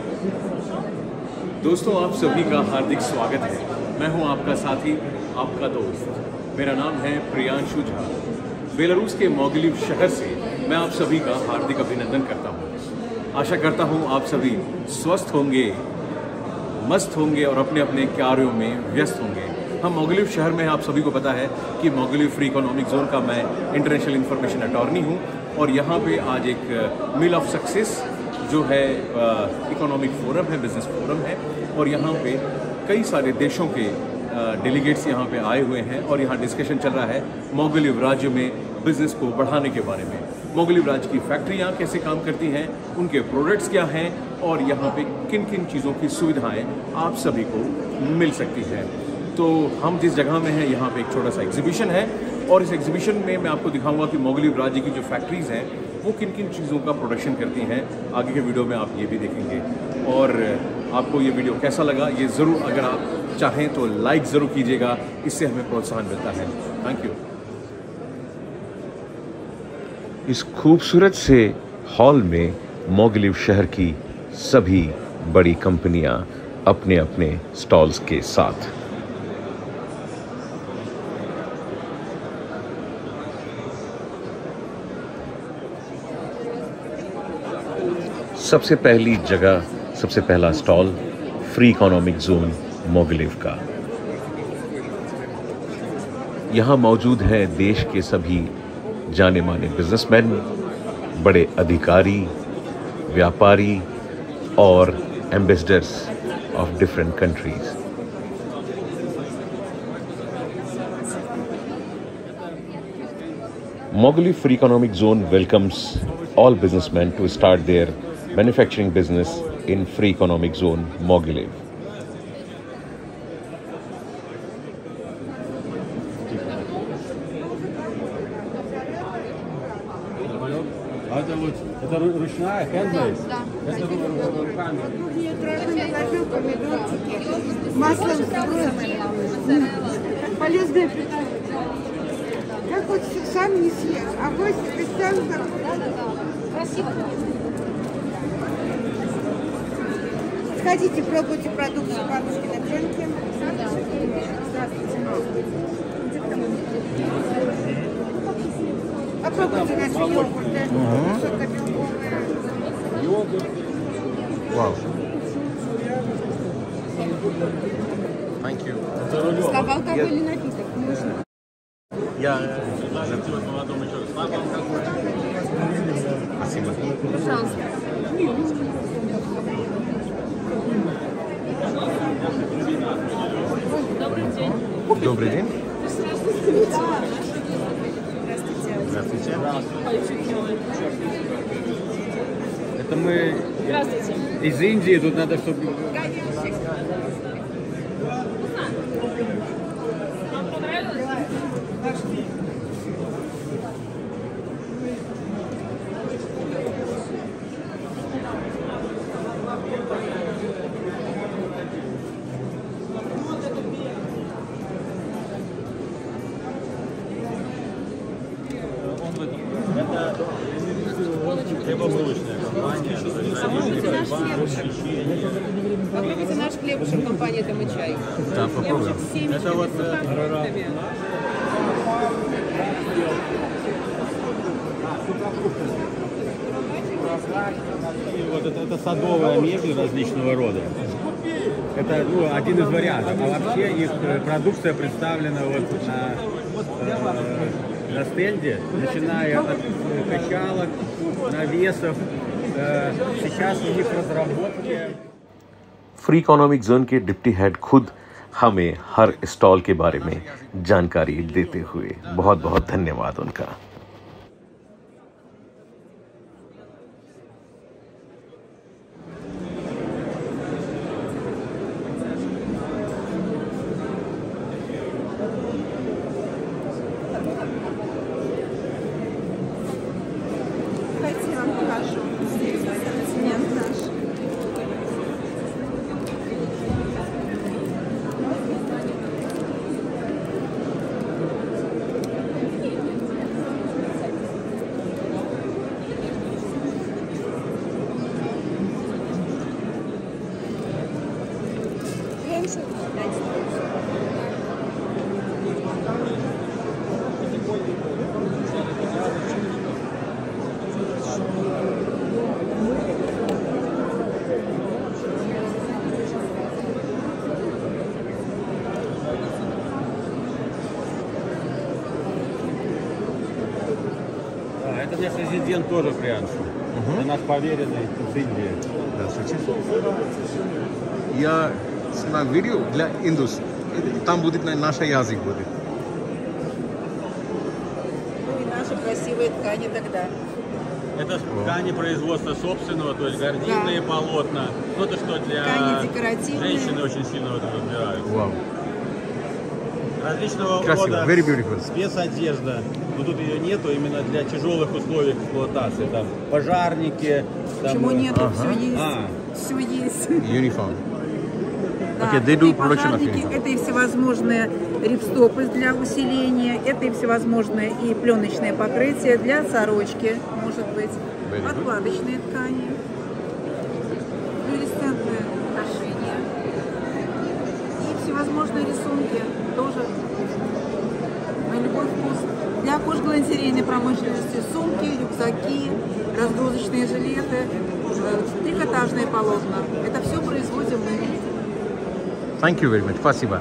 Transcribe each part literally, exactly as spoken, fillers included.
दोस्तों, आप सभी का हार्दिक स्वागत है। मैं हूं आपका साथी, आपका दोस्त। मेरा नाम है प्रियांशु झा। बेलारूस के मोगिलिव शहर से मैं आप सभी का हार्दिक अभिनंदन करता हूं। आशा करता हूं आप सभी स्वस्थ होंगे, मस्त होंगे और अपने अपने कार्यों में व्यस्त होंगे। हम मोगिलिव शहर में, आप सभी को पता है कि मोगिलिव फ्री इकोनॉमिक जोन का मैं इंटरनेशनल इंफॉर्मेशन अटॉर्नी हूं और यहाँ पे आज एक मील ऑफ सक्सेस जो है इकोनॉमिक फोरम है, बिजनेस फोरम है और यहाँ पे कई सारे देशों के डेलीगेट्स यहाँ पे आए हुए हैं और यहाँ डिस्कशन चल रहा है मोगिलिव राज्य में बिजनेस को बढ़ाने के बारे में। मोगिलिव राज्य की फैक्ट्रियाँ कैसे काम करती हैं, उनके प्रोडक्ट्स क्या हैं और यहाँ पे किन किन चीज़ों की सुविधाएं आप सभी को मिल सकती हैं। तो हम जिस जगह में हैं यहाँ पे एक छोटा सा एग्जीबिशन है और इस एग्जीबिशन में मैं आपको दिखाऊंगा कि मोगिलिव राज्य की जो फैक्ट्रीज़ हैं वो किन किन चीज़ों का प्रोडक्शन करती हैं। आगे के वीडियो में आप ये भी देखेंगे और आपको ये वीडियो कैसा लगा ये ज़रूर, अगर आप चाहें तो लाइक ज़रूर कीजिएगा, इससे हमें प्रोत्साहन मिलता है। Thank you. इस खूबसूरत से हॉल में मोगिलिव शहर की सभी बड़ी कंपनियां अपने अपने स्टॉल्स के साथ। सबसे पहली जगह, सबसे पहला stall free economic zone Mogilev का। यहाँ मौजूद हैं देश के सभी जाने माने बिजनेसमैन, बड़े अधिकारी, व्यापारी और ambassadors of different countries. Mogilev Free Economic Zone welcomes all businessmen to start their manufacturing business in Free Economic Zone Mogilev. Это вот, это ручная, handmade? Это руками. Маслом полезное питание. Как вот сам не съешь, а вот представим, как... Красиво. Сходите, пробуйте продукцию бабушкиной пчелки. Попробуйте наши йогурты. Высокобелковые. Йогурт. Wow. Thank you. Слабоалкогольный напиток. Можно. Я Спасибо. Пожалуйста. Добрый день. Добрый день. Здравствуйте. Это мы Здравствуйте. из Индии, тут надо, чтобы... Хлебобулочная компания. Попробуйте наш хлебушек. Попробуйте наш хлебушек, компания «Там и чай». Да, попробуем. Это вот с сухофруктами. Вот это, это садовая мебель различного рода. Это ну, один из вариантов. А вообще их продукция представлена вот на, э, на стенде, начиная от качалок, навесов. Э, сейчас у них разработки. Free economic zone के डिप्टी हेड खुद हमें हर स्टॉल के बारे में जानकारी देते हुए, बहुत बहुत धन्यवाद उनका। меньше. А, это наш резидент тоже Прианшу. Это наш поверенный из Индии. Здравствуйте. Я снимаю видео для Индус. Там будет на- наш язык будет. И наши красивые ткани тогда. Это ткани производства собственного, то есть гардинные Да. полотна. Что-то, что для Ткани декоративные. женщины очень сильно в этом разбираются. Вау. Различного Красиво, рода very beautiful. спецодежда. Но тут ее нету именно для тяжелых условий эксплуатации. Там пожарники. Там, Почему э, нету? Ага. Все есть. А. Все есть. Uniform. Да, Okay, they это do и production of пожарники, uniform. это и всевозможные рипстопы для усиления, это и всевозможные и пленочные покрытия для сорочки, может быть, Very good. подкладочные ткани, флуоресцентные украшения и всевозможные рисунки тоже на любой вкус. Для кожгалантерейной промышленности сумки, рюкзаки, разгрузочные жилеты, э, трикотажные полотна. Это все производим мы. Thank you very much. Спасибо.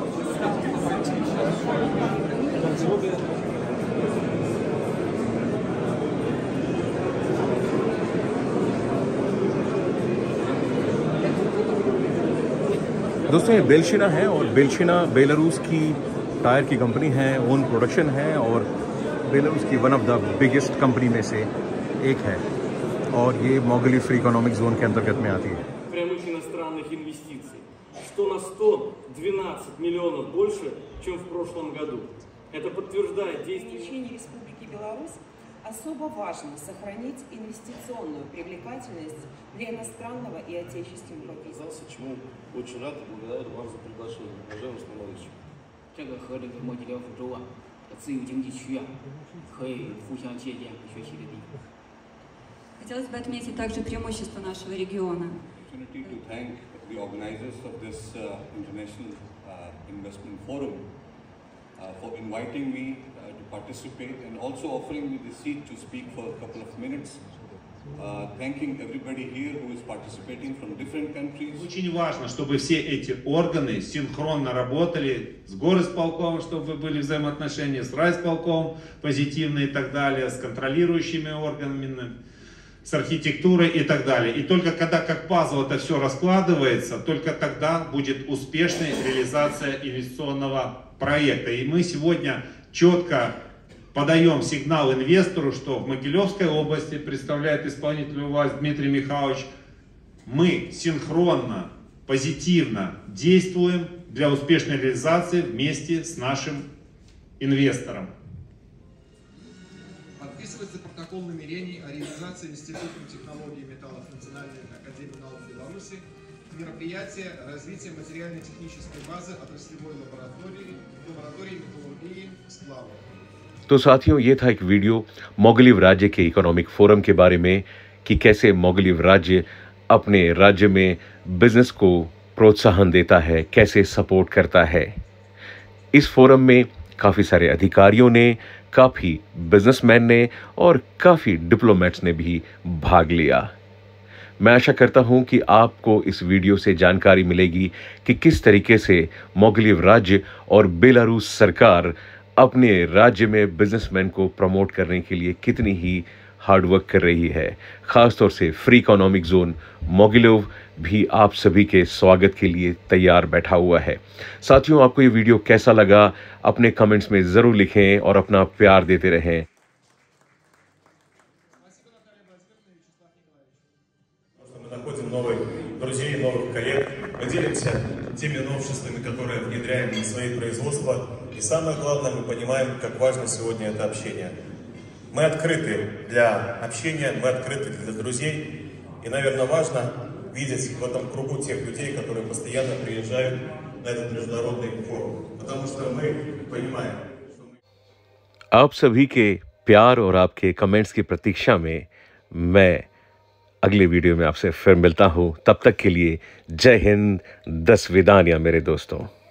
दोस्तों ये बेलशिना है और बेलशिना बेलारूस की टायर की कंपनी है, ओन प्रोडक्शन है और बेलारूस की one of the biggest company में से एक है और ये मोगली फ्री इकोनॉमिक जोन के अंतर्गत में आती है। прямых иностранных инвестиций. сто на сто двенадцать миллионов больше, чем в прошлом году. Это подтверждает действие. Для Республики Беларусь особо важно сохранить инвестиционную привлекательность для иностранного и отечественного бизнеса. Чему очень рад и благодарен вам за приглашение. Уважаемый Станович. 这个和这个莫吉廖夫州啊的自由经济区啊，可以互相借鉴和学习的地方。 Хотелось бы отметить также преимущества нашего региона. Opportunity to thank the organizers of this uh, international uh, investment forum uh, for inviting me uh, to participate and also offering me the seat to speak for a couple of minutes. Uh, thanking everybody here who is participating from different countries. Очень важно, чтобы все эти органы синхронно работали с горосполкомом, чтобы были взаимоотношения с райисполкомом позитивные и так далее, с контролирующими органами, с архитектурой и так далее. И только когда как пазл это все раскладывается, только тогда будет успешной реализация инвестиционного проекта. И мы сегодня четко подаем сигнал инвестору, что в Могилевской области представляет исполнительную власть Дмитрий Михайлович. Мы синхронно, позитивно действуем для успешной реализации вместе с нашим инвестором. Подписывается протокол намерений о реализации Институтом технологий и металлов Национальной академии наук Беларуси мероприятие развития материально-технической базы отраслевой лаборатории, лаборатории металлургии сплава. तो साथियों, ये था एक वीडियो मोगलिव राज्य के economic forum के बारे में कि कैसे मोगलिव राज्य अपने राज्य में बिजनेस को प्रोत्साहन देता है, कैसे सपोर्ट करता है। इस फोरम में काफ़ी सारे अधिकारियों ने, काफ़ी बिजनेसमैन ने और काफ़ी डिप्लोमेट्स ने भी भाग लिया। मैं आशा करता हूं कि आपको इस वीडियो से जानकारी मिलेगी कि किस तरीके से मोगलिव राज्य और बेलारूस सरकार अपने राज्य में बिजनेसमैन को प्रमोट करने के लिए कितनी ही हार्ड वर्क कर रही है। ख़ासतौर से फ्री इकोनॉमिक जोन मोगिलोव भी आप सभी के स्वागत के लिए तैयार बैठा हुआ है। साथियों, आपको ये वीडियो कैसा लगा अपने कमेंट्स में ज़रूर लिखें और अपना प्यार देते रहें। Мы находим новых друзей, новых коллег, мы делимся теми новшествами, которые внедряем в свои производства. И самое главное, мы понимаем, как важно сегодня это общение. Мы открыты для общения, мы открыты для друзей. И, наверное, важно видеть в этом кругу тех людей, которые постоянно приезжают на этот международный форум. Потому что мы понимаем, что мы... आप सभी के प्यार और आपके कमेंट्स की प्रतीक्षा में मैं अगले वीडियो में आपसे फिर मिलता हूँ। तब तक के लिए जय हिंद, दस विदानियाँ मेरे दोस्तों।